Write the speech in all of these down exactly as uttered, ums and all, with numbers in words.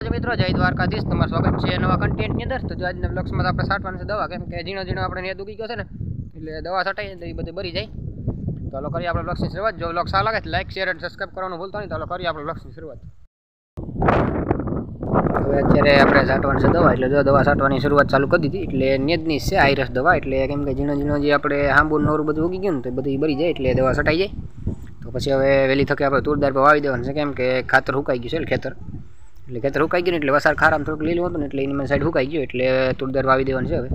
માતાજી મિત્રો, જય દ્વારકાધીશ। તમારું સ્વાગત છે નવા કન્ટેન્ટની અંદર। તો જો આજના બ્લોગ્સમાં આપણે છાંટવાની છે દવા, કેમ કે ઝીણો ઝીણો આપણે નેદ ઉગી ગયો છે ને, એટલે દવા છટાઈ તો એ બધી બરી જાય। તો ચાલો કરીએ આપણે બ્લોગ્સની શરૂઆત। જો બ્લોગ સારા લાગે તો લાઈક શેર અને સબસ્ક્રાઈબ કરવાનું ભૂલતા નહીં। ચાલો કરીએ આપણે બ્લોગ્સની શરૂઆત। હવે અત્યારે આપણે છાંટવાની છે દવા, એટલે જો દવા છાંટવાની શરૂઆત ચાલુ કરી દીધી। એટલે નેદની છે આયરસ દવા, એટલે કેમ કે ઝીણો ઝીણો જે આપણે હાંબુ નોરું બધું ઉગી ગયું ને તો બધી બરી જાય, એટલે દવા છટાઈ જાય। તો પછી હવે વહેલી થકે આપણે તુરદાર પર વાવી દેવાનું છે, કેમ કે ખાતર સુકાઈ ગયું છે એટલે ખેતર એટલે ખેતર સુકાઈ ગયું એટલે વસાર ખારામાં થોડુંક લીલું હતું ને એટલે એની સાઈડ સુકાઈ ગયું, એટલે તુરદાર વાવી દેવાનું છે। હવે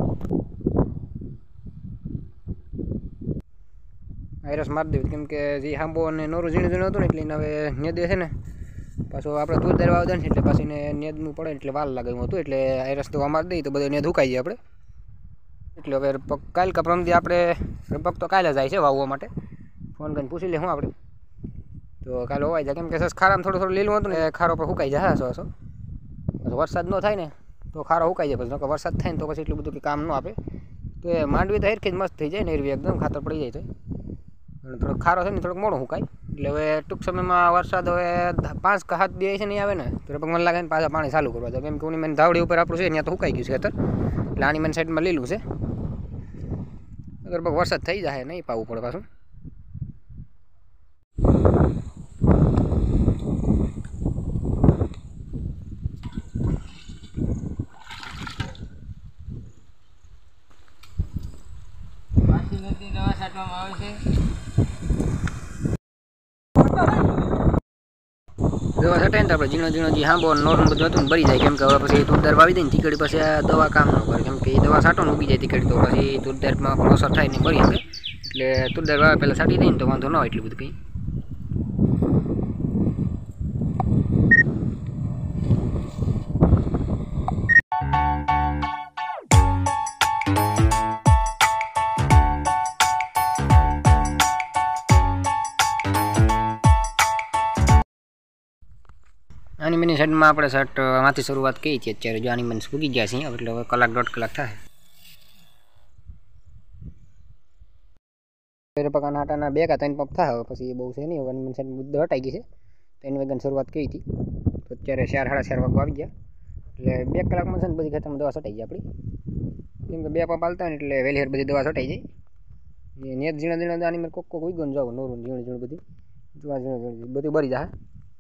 વાયરસ મારી દેવું, કેમ કે જે હાંબો અને નોરું ઝીણું ઝીણું હતું ને એટલે એને હવે નેદે છે ને પાછું આપણે તુરદાર વાવી દે એટલે પાછી એને નેદનું પડે એટલે વાલ લાગે એવું હતું, એટલે વાયરસ તો મારી દઈએ તો બધું નેદ સુકાઈ જાય આપણે। એટલે હવે કાલ કા પ્રમદી આપણે લગભગ તો કાલે જાય છે વાવવા માટે, ફોન કરીને પૂછી લે હું આપણે તો કાલે હોવાઈ જાય, કેમ કે સસ ખારામાં થોડું થોડું લીલું હતું ને ખારો પર સુકાઈ જાય હસો હસો। વરસાદ ન થાય ને તો ખારો સુકાઈ જાય, પછી વરસાદ થાય ને તો પછી એટલું બધું કે કામ ન આપે। તો એ માંડવી તો હેરખી જ મસ્ત થઈ જાય ને, એરવી એકદમ ખાતર પડી જાય તો થોડોક ખારો છે ને થોડોક મોડું સુકાય। એટલે હવે ટૂંક સમયમાં વરસાદ હવે પાંચ કે સાત દિવસ નહીં આવે ને તો લગભગ મને લાગે ને પાછા પાણી ચાલુ કરવા દો, કેમ કે ઉની મેન ધાવડી ઉપર આપણું છે ત્યાં તો સુકાઈ ગયું છે ખેતર, એટલે આની મેન સાઈડમાં લીલું છે। લગભગ વરસાદ થઈ જાય નહીં પાવું પડે પાછું। દવા છાંટવામાં આવે છે, દવા છટાય ને તો આપણે ઝીણો ઝીણો જે હાંબો નોર્મલ બધું હતું ને બરી જાય, કેમ કે હવે પછી તુરદાર વાવી દઈએ ને તીકડી પછી આ દવા કામ ન કરે, કેમ કે એ દવા છાંટો ને ઉગી જાય તીકડી તો પછી તુરદારમાં પણ અસર થાય ને બરી શકે, એટલે તુરદાર વાવે પહેલાં છાંટી દઈએ ને તો વાંધો ન હોય એટલું બધું કંઈ। આની મિની સાઈડમાં આપણે શર્ટ માંથી શરૂઆત કરી હતી અત્યારે, જો આની મને ઉગી ગયા છે એટલે હવે કલાક દોઢ કલાક થાય। પકાના આટાના બે કા ત્રણ પંપ થાય, હવે પછી બહુ છે નહીં, આની મિની સાઈડ મુદ્દો હટાઈ ગઈ છે તો એની વગર શરૂઆત કરી હતી। તો અત્યારે ચાર સાડા ચાર વાગવા આવી ગયા, એટલે બે કલાકમાં છે ને બધી ખેતરમાં દવા છટાઈ જાય આપણી, કેમ કે બે પંપ હાલતા હોય ને એટલે વહેલી બધી દવા છટાઈ જાય। નેત ઝીણા ઝીણા આની મેં કોક કોક ઉગો ને જાવ નોરું ઝીણું ઝીણું બધી જોવા ઝીણું બધું બરી જાય।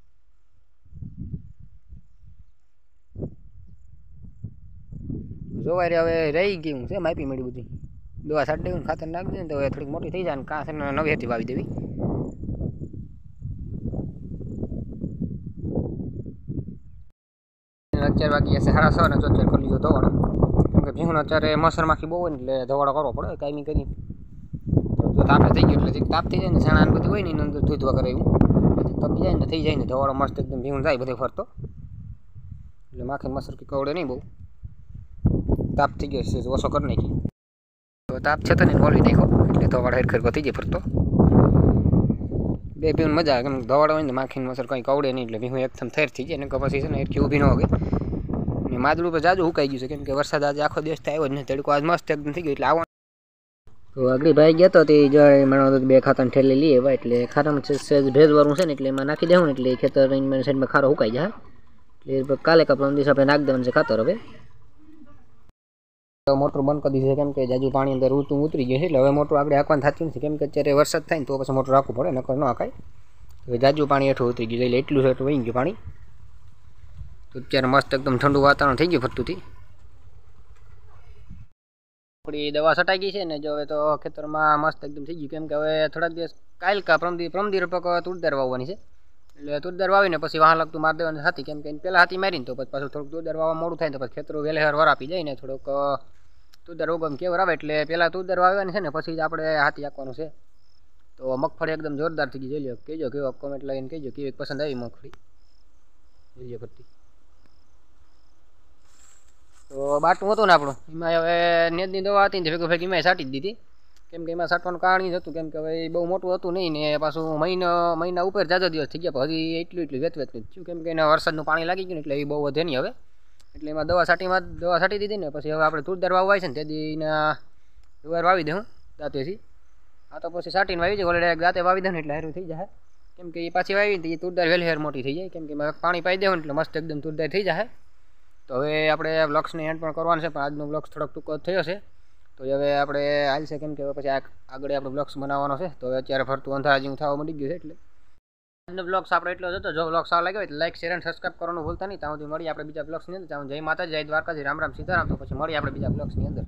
જોવાય હવે રહી ગયું છે માપી મળી બધી દવા છાંટી દેવું ખાતર નાખી દે ને તો હવે થોડીક મોટી થઈ જાય ને કાં છે ને નવી હતી વાવી દેવી। અત્યારે વાગી જશે સાડા છ ને તો અત્યારે કરી લીધો ધોવાડો, કેમ કે ભીંગનો અત્યારે મસર માખી બહુ હોય ને એટલે ધોવાડો કરવો પડે કાંઈ કરી, જો તાપે થઈ ગયો એટલે તાપ થઈ જાય ને સણા ને બધું હોય ને એની અંદર ધોધવા કરે એવું તપી જાય ને થઈ જાય ને ધોવાડો મસ્ત એકદમ ભીંગું જાય બધે ફરતો, એટલે માખી મસર કે કવડે નહીં બહુ તાપ થઈ ગયો છે ઓછો કરી નાખી, તો તાપ છતાં ને ઓલવી નાખો એટલે ધોવાડો હેરખેર થઈ જાય ફરતો, બે પીવું મજા આવે, કેમ ધોવાડો હોય ને માખીને મસર કંઈ કવડે નહીં એટલે ભીહું એકદમ થેર થઈ જાય ને પછી છે ને હેરખી ઊભી ન હોય ને માદળું પર જાજુ સુકાઈ ગયું છે, કેમ કે વરસાદ આજે આખો દિવસ આવ્યો જ નહીં, તડકો આજ મસ્ત એકદમ થઈ ગયો એટલે આવવાનું। તો આગળ ભાઈ ગયા તો તે જળ માણો બે ખાતાને ઠેલી લઈએ એવા, એટલે ખાતામાં સહેજ ભેજવાળું છે ને એટલે એમાં નાખી દેવું ને એટલે ખેતર સાઈડમાં ખારો સુકાઈ જાય, એટલે કાલે કપડા દિવસ આપણે નાખી દેવાનું છે ખાતર। હવે મોટર બંધ કરી દીધી છે, કેમ કે જાજુ પાણી અંદર ઉતું ઉતરી ગયું છે, એટલે હવે મોટર આગળ હાંકવાનું થતું નથી, કેમ કે અત્યારે વરસાદ થાય ને તો પછી મોટર રાખવું પડે નકર ન હાંકાય। હવે જાજુ પાણી હેઠું ઉતરી ગયું એટલે એટલું છે એટલું વહી ગયું પાણી, તો અત્યારે મસ્ત એકદમ ઠંડુ વાતાવરણ થઈ ગયું ફરતુંથી। આપણી દવા છટાઈ ગઈ છે ને જો હવે તો ખેતરમાં મસ્ત એકદમ થઈ ગયું, કેમ કે હવે થોડાક દિવસ કાલ કા પ્રમદી પ્રમદી પક તુરદાર વાવવાની છે, એટલે તુરદાર વાવીને પછી વાહ લાગતું મારી દેવાની હતી, કેમ કે પહેલાં હાથી મારીને તો પછી પાછું થોડુંક તુરદાર વાવવા મોડું થાય તો પછી ખેતરો વહેલેવાર વર આપી જાય ને થોડુંક તુરદાર ઉગમ કેવર આવે, એટલે પહેલાં તુરદાર વાવવાની છે ને પછી જ આપણે હાથી આપવાનું છે। તો મગફળી એકદમ જોરદાર થઈ ગઈ, જોઈ લો કહેજો કેવો કોમેન્ટ લઈને કહેજો કેવી પસંદ આવી મગફળી જોઈ લો કરતી। તો બાટું હતું ને આપણું એમાં હવે નેદની દવા હતી ને ભેગું ભેગી એમાં છાંટી જ દીધી, કેમ કે એમાં છાંટવાનું કારણ જ હતું, કેમ કે હવે બહુ મોટું હતું નહીં ને પાછું મહિના મહિના ઉપર જાજો દિવસ થઈ ગયા, હજી એટલું એટલું વેત વેત થયું, કેમ કે એને વરસાદનું પાણી લાગી ગયું ને એટલે એ બહુ વધે નહીં હવે, એટલે એમાં દવા છાંટીમાં દવા છાંટી દીધી ને પછી હવે આપણે તુરદાર વાવવાય છે ને તેથી એના દવા વાવી દઉં દાંતેથી, આ તો પછી છાંટીને વાવી જાય ઓલે ડાયરેક્ટ દાંતે વાવી દઉં ને એટલે હારું થઈ જાય, કેમ કે એ પાછી વાવી તો એ તુરદાર વહેલી હેર મોટી થઈ જાય, કેમ કે પાણી પાઈ દેવું એટલે મસ્ત એકદમ તુરદાર થઈ જાય. તો હવે આપણે બ્લોગ્સને એન્ડ પણ કરવાનું છે, પણ આજનો બ્લોગ્સ થોડોક ટૂંકો થયો છે, તો હવે આપણે હાલશે, કેમ કે પછી આગળ આપણે બ્લોગ્સ બનાવવાનો છે. તો હવે અત્યારે ફરતું અંધારા જેવું થવા મળી ગયું છે. એટલે આજનો બ્લોગ્સ આપણે એટલો જ હતો. જો બ્લોગ સારો લાગ્યો હોય તો લાઈક શેર અને સબસ્ક્રાઈબ કરવાનું ભૂલતા નહીં. ત્યાં સુધી મળીએ આપણે બીજા બ્લોગ્સની અંદર. ત્યાં જય માતાજી, જય દ્વારકાજી, રામ રામ સીતારામ. તો પછી મળીએ આપણે બીજા બ્લોગ્સની અંદર.